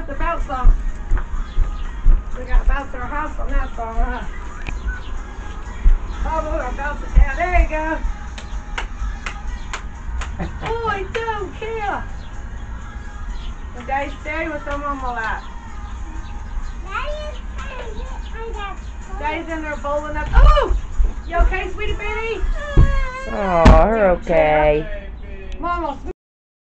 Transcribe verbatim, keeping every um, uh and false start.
have to bounce off. We got to bounce our house on that song, huh? Oh, we're going to bounce it down. There you go. Oh, I don't care. And Daddy's staying with their mama lap. Daddy's in there bowling up. Oh! You okay, sweetie baby? Oh, we're okay. Mama.